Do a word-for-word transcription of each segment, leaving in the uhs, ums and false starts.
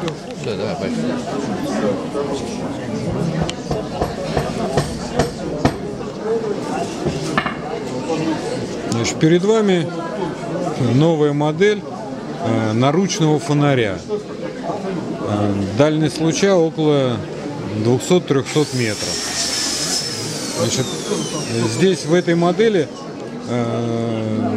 Да, давай, поехали. Значит, перед вами новая модель э, наручного фонаря. Э, дальность луча около двухсот-трёхсот метров. Значит, здесь в этой модели э,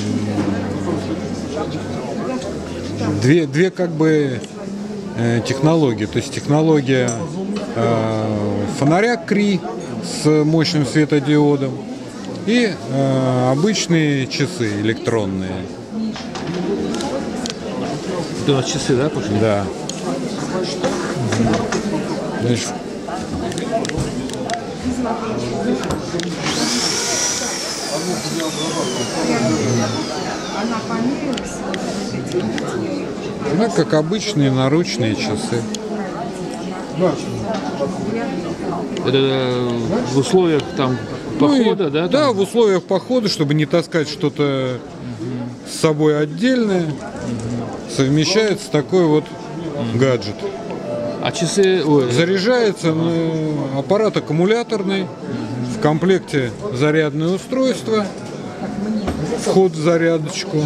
две, две как бы э, технологии. То есть технология э, фонаря Кри с мощным светодиодом и э, обычные часы электронные. Это у нас часы, да, пошли? Да. Значит, ну, как обычные наручные часы. Это в условиях там похода, ну, и, да? Да, там? в условиях похода, чтобы не таскать что-то с собой отдельное, совмещается такой вот гаджет. А часы... Ой, Заряжается ну, аппарат аккумуляторный, в комплекте зарядное устройство, вход в зарядочку.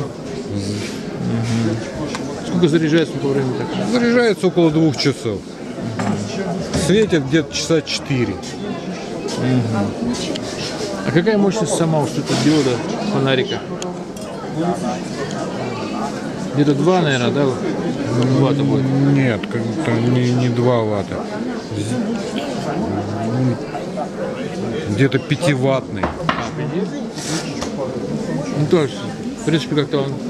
сколько заряжается по времени? Так? Заряжается около двух часов. Светит где-то часа четыре. А какая мощность сама вот этого диода фонарика? Где-то два, наверное, да? Ватта будет? Нет, как-то не, не два ватта. Где-то пятиваттный. А, пяти? Ну, то есть, в принципе, как-то он...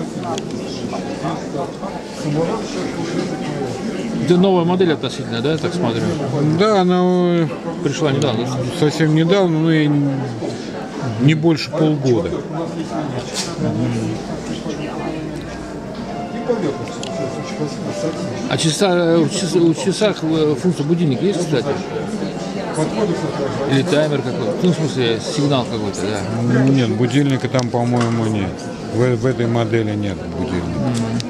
Это новая модель относительно, да, я так смотрю? Да, она Пришла недавно. совсем недавно, но и не больше полгода. А часа, в часах, в часах функция будильника есть, кстати? Или таймер какой-то? Ну, в смысле, сигнал какой-то, да? Нет, будильника там, по-моему, нет. В, в этой модели нет будильника.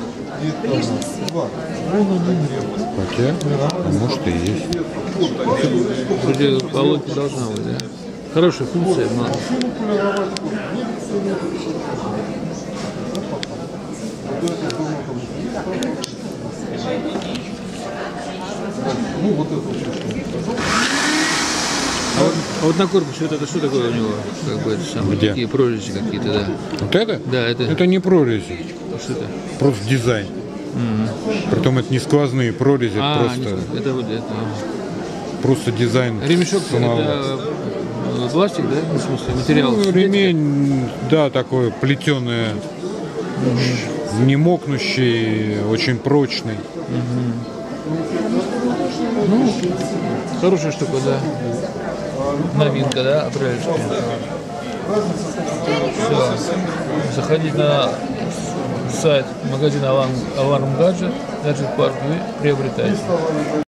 Хотя, а может и есть. Вроде по логике должна быть, да? Хорошая функция, мало. А вот, а вот на корпусе вот это что такое у него? Как бы это самое, Где? такие прорези какие-то, да. Вот это? Да, это. Это не прорези, Что это? просто дизайн. Mm-hmm. Притом это не сквозные прорези, А, просто, не, это вот это. просто дизайн. Ремешок самого. это пластик, да? Ну, в смысле, материал. Ну, ремень, да, такой плетеный, не мокнущий, очень прочный. Ну, хорошая штука, да. Новинка, да, апрельская. Все. Заходите на сайт магазина Alarm Gadget, Gadget Park и приобретайте.